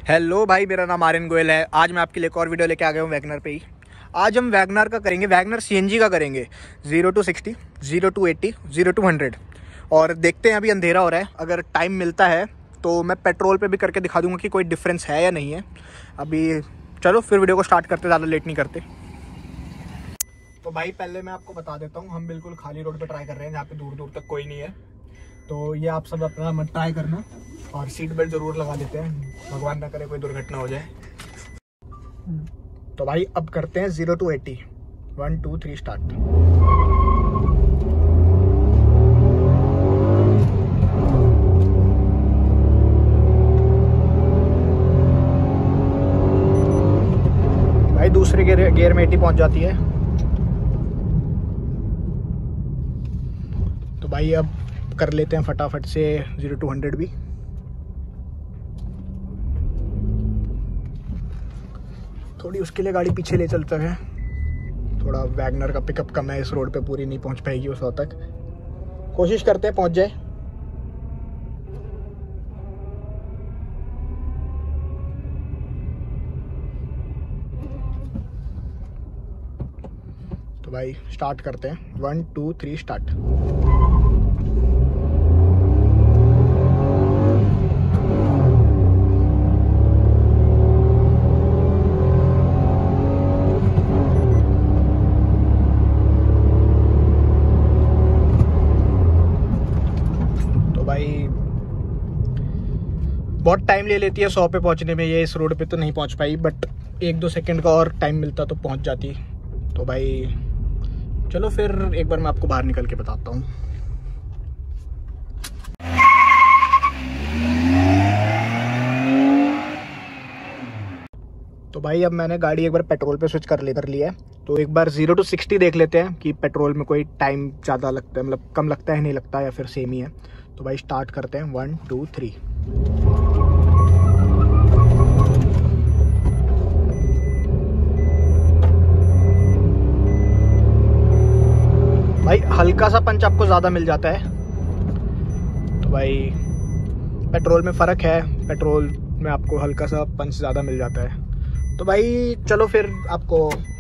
Hello भाई, मेरा नाम आर्यन गोयल है। आज मैं आपके लिए एक और वीडियो लेके आ गया हूँ वैगनर पे ही। आज हम वैगनर का करेंगे, वैगनर सीएनजी का करेंगे 0 to 60, 0 to 80, 0 to 100। और देखते हैं, अभी अंधेरा हो रहा है, अगर टाइम मिलता है तो मैं पेट्रोल पे भी करके दिखा दूंगा कि कोई डिफरेंस है या नहीं है। अभी चलो फिर वीडियो को स्टार्ट करते, ज़्यादा लेट नहीं करते। तो भाई पहले मैं आपको बता देता हूँ, हम बिल्कुल खाली रोड पर ट्राई कर रहे हैं जहाँ पे दूर दूर तक कोई नहीं है। तो ये आप सब अपना मत ट्राई करना और सीट बेल्ट ज़रूर लगा लेते हैं, भगवान ना करे कोई दुर्घटना हो जाए। तो भाई अब करते हैं 0 to 80। 1 2 3 स्टार्ट। भाई दूसरे गियर में 80 पहुंच जाती है। तो भाई अब कर लेते हैं फटाफट से 0 to 100 भी। थोड़ी उसके लिए गाड़ी पीछे ले चलते हैं, थोड़ा वैगनर का पिकअप कम है, इस रोड पे पूरी नहीं पहुंच पाएगी उस तक। कोशिश करते हैं पहुंच जाए। तो भाई स्टार्ट करते हैं, 1 2 3 स्टार्ट। बहुत टाइम ले लेती है 100 पे पहुंचने में, ये इस रोड पे तो नहीं पहुंच पाई, बट 1-2 सेकंड का और टाइम मिलता तो पहुंच जाती। तो भाई चलो फिर एक बार मैं आपको बाहर निकल के बताता हूँ। तो भाई अब मैंने गाड़ी एक बार पेट्रोल पे स्विच कर लिया है। तो एक बार 0 to 60 देख लेते हैं कि पेट्रोल में कोई टाइम ज़्यादा लगता है, मतलब कम लगता है नहीं लगता, या फिर सेम ही है। तो भाई स्टार्ट करते हैं, 1 2 3। भाई हल्का सा पंच आपको ज़्यादा मिल जाता है। तो भाई पेट्रोल में फ़र्क है, पेट्रोल में आपको हल्का सा पंच ज़्यादा मिल जाता है। तो भाई चलो फिर आपको